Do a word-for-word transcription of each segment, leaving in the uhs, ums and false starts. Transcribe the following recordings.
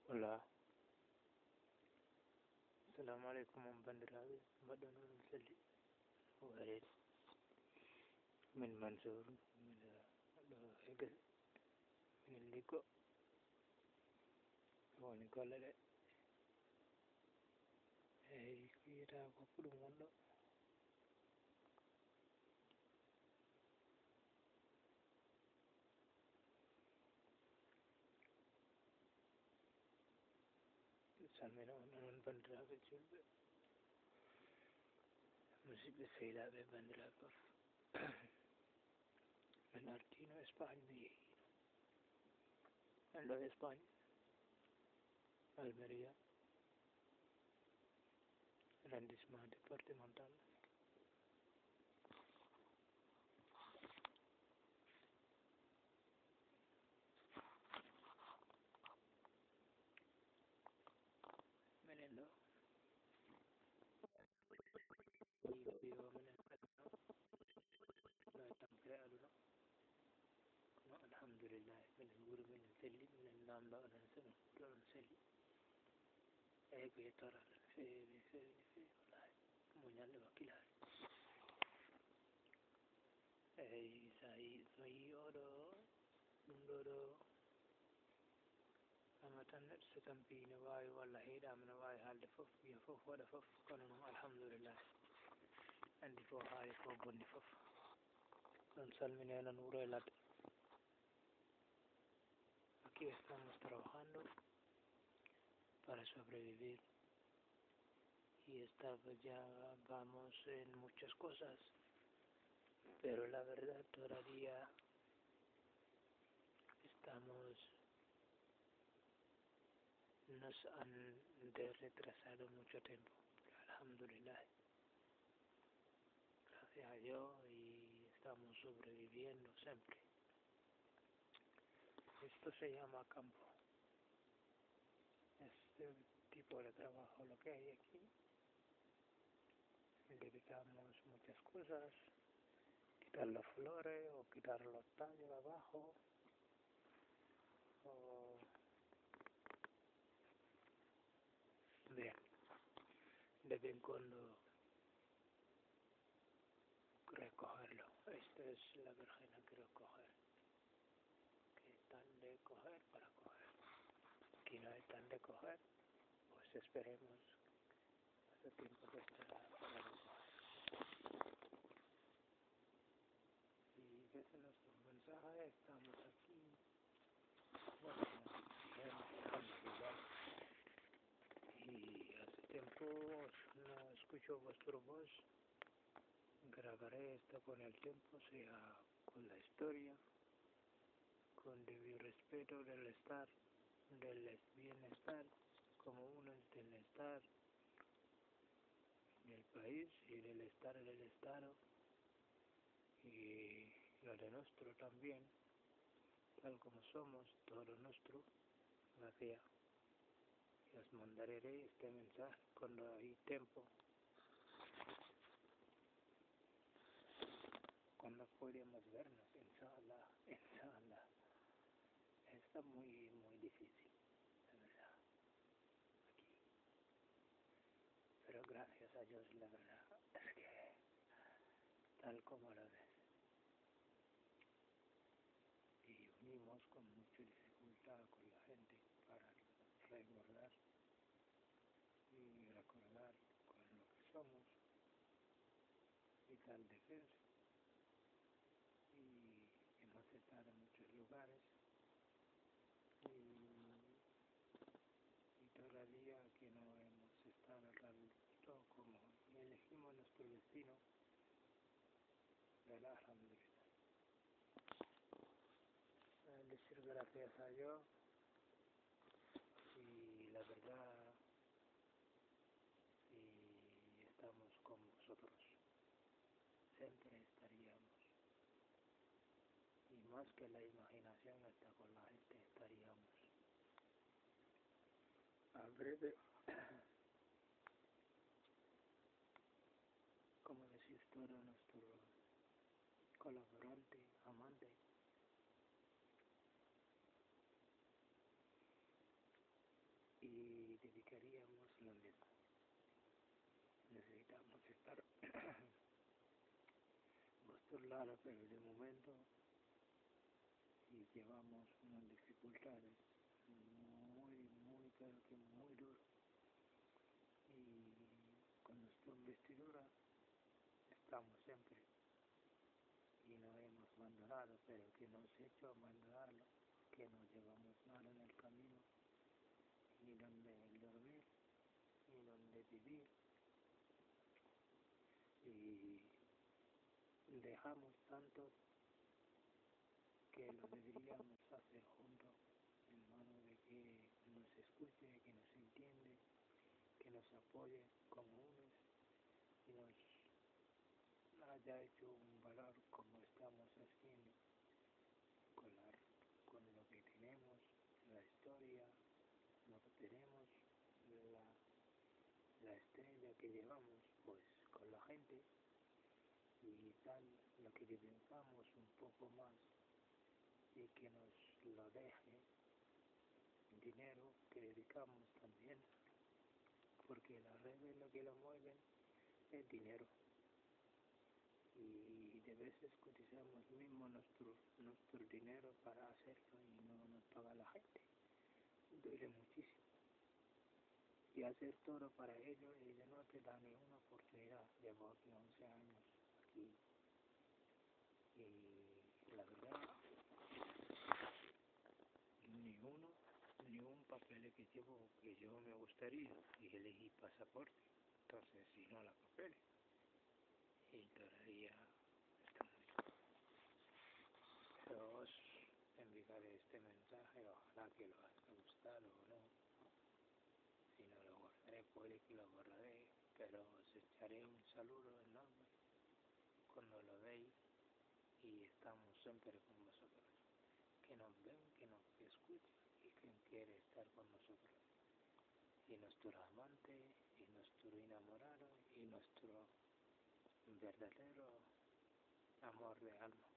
Hola, assalamu alaikum on bandiraɓe mbaɗɗon onon selli wareede min Mansour miɗo ɗo e gese minen liggo woni golle ɗe eyi ko wiyata ko ko ɗum wonɗo salmina on onon bandiraɓe julɓe musidɓe sehilaɓe bandiraɓe fof min artino Espagne mi yeehi en ɗo Espagne Almeria arrondissement départemental minen ɗo wiwo minen ɗo e tampere aduna kono alhamdulillah minen wuuro minen selli minen namdo onon somin wuuro on selli eyi ko yettora no feewi no feewi no feewi wallahi muñalɗe wakkilare eyi sa yi so yi oɗo ɗum ɗo ɗo ama tan neɗɗo so tampi ne wawi walla heeɗama ne wawi haalde foof wiya foof waɗa foof kono noon alhamdulillah andi ko haali ko bonni foof ɗon salmine noon wuuro e ladde aquí estamos trabajando para sobrevivir y esta ya vamos en muchas cosas pero la verdad todavía estamos nos han de retrasado mucho tiempo pero alhamdulillah gracias a Dios y estamos sobreviviendo siempre. Esto se llama campo. Este tipo de trabajo lo que hay aquí. Dedicamos muchas cosas, quitar las flores o quitar los tallos abajo o bien, de vez en cuando recogerlo. Esta es la berenjena que recoger, que están de coger para coger. Aquí no están de coger, pues esperemos hace tiempo que estará para recoger. Y ese es nuestro mensaje, estamos aquí. Bueno, y hace tiempo no escucho vuestra voz. Grabaré esto con el tiempo, sea con la historia, con debido respeto del estar, del bienestar, como uno es del estar del país y del estar del estado y lo de nuestro también, tal como somos, todo nuestro. Gracias. Y os mandaré este mensaje cuando hay tiempo, cuando podemos vernos, inshallah, inshallah. Está muy, muy difícil, la verdad, aquí. Pero gracias a Dios, la verdad, es que tal como lo ves. Y unimos con mucha dificultad con la gente para recordar y recordar con lo que somos y tal defensa. Y hemos estado en muchos lugares y, y todavía que no hemos estado tan justo como elegimos nuestro destino, ¿verdad? Alhamdulillah. Decir gracias a Dios y la verdad si estamos con vosotros siempre estaríamos y más que la imaginación hasta con la gente estaríamos a breve como decís todo nuestro colaborante, amante y dedicaríamos lo mismo. Necesitamos estar vuestro lado, pero de momento y llevamos unas dificultades muy, muy, pero que muy duro. Y con nuestra investidura estamos siempre y no hemos abandonado, pero que nos ha hecho abandonarlo, que no llevamos nada en el camino, ni donde dormir, ni donde vivir, y dejamos tanto que lo deberíamos hacer juntos, en mano de que nos escuche, que nos entiende, que nos apoye como unos y nos haya hecho un valor como estamos haciendo con, la, con lo que tenemos, la historia, lo que tenemos, la, la estrella que llevamos, pues con la gente y tal, lo que divulgamos un poco más y que nos lo deje dinero que dedicamos también, porque las redes lo que lo mueven es dinero. Y de veces cotizamos mismo nuestro, nuestro dinero para hacerlo y no nos paga la gente. Duele muchísimo. Y hacer todo para ello, ellos no te dan ni una oportunidad. Llevo aquí once años aquí. Y la verdad, ni uno, ni un papel que llevo que yo me gustaría. Y elegí pasaporte. Entonces, si no la papel. Y todavía pero os enviaré este mensaje, ojalá que lo haya gustado o no. Si no lo guardaré, puede que lo borraré, pero os echaré un saludo enorme cuando lo veis y estamos siempre con vosotros. Que nos ven, que nos escuchen y que quiere estar con nosotros. Y nuestro amante, y nuestro enamorado, y nuestro verdadero amor de alma.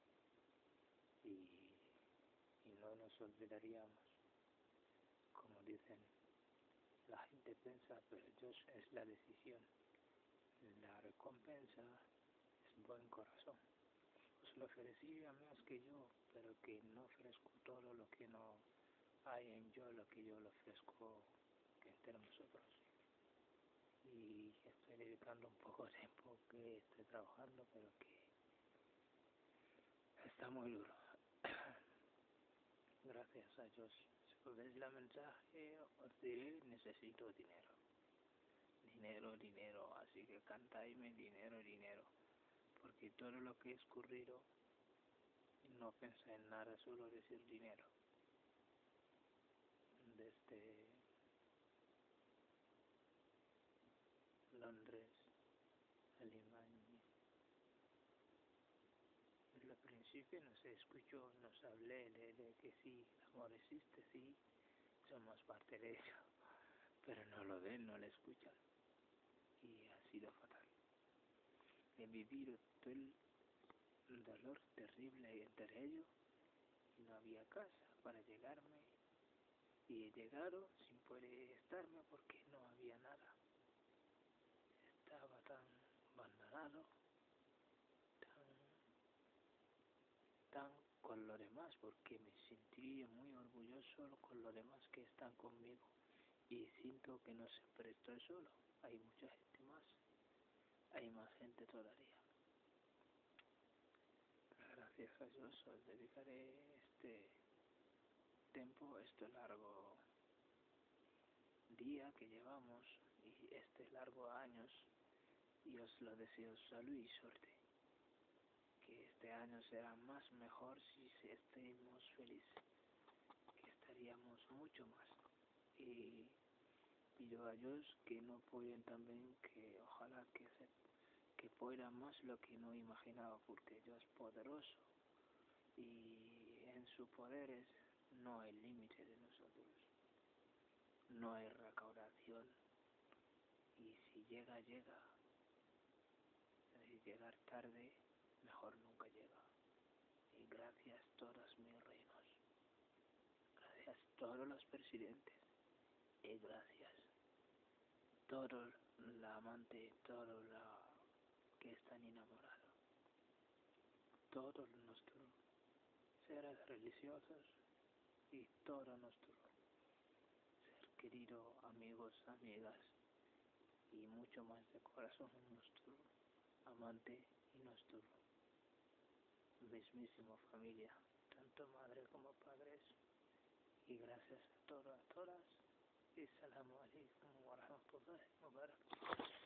Y, y no nos olvidaríamos, como dicen, la gente piensa, pero Dios es la decisión, la recompensa es buen corazón. Os lo ofrecería más que yo, pero que no ofrezco todo lo que no hay en yo, lo que yo le ofrezco entre nosotros. Y estoy dedicando un poco de tiempo que estoy trabajando, pero que está muy duro. Gracias a Dios. Si veis la mensaje, os diré, necesito dinero. Dinero, dinero, así que cantáisme dinero, dinero. Porque todo lo que he escurrido, no pensé en nada, solo decir dinero. Desde Londres, Alemania. Al principio no se escuchó, nos hablé de, de que sí, el amor existe, sí, somos parte de ello, pero no lo ven, no lo escuchan. Y ha sido fatal. He vivido todo el dolor terrible entre ellos y no había casa para llegarme. Y he llegado sin poder estarme porque no había nada. Estaba tan abandonado, tan, tan con lo demás, porque me sentí muy orgulloso con los demás que están conmigo. Y siento que no siempre estoy solo, hay mucha gente más, hay más gente todavía. Gracias a Dios os dedicaré este tiempo, este largo día que llevamos y este largo años, y os lo deseo salud y suerte. Que este año será más mejor si estemos felices, que estaríamos mucho más. Y pido a Dios que no pueden también, que ojalá que se que pueda más lo que no imaginaba, porque Dios es poderoso y en sus poderes no hay límite de nosotros, no hay recaudación, y si llega, llega, y llegar tarde, mejor nunca llega. Y gracias a todos mis reinos, gracias a todos los presidentes, y gracias. Todo la amante, todo la que están enamorados, todos nuestros seres religiosos y todo nuestro ser querido, amigos, amigas y mucho más de corazón, nuestro amante y nuestro mismísimo familia, tanto madre como padres, y gracias a todos, a todas, y salamu alaikum wa rahmatullahi wa barakatuh.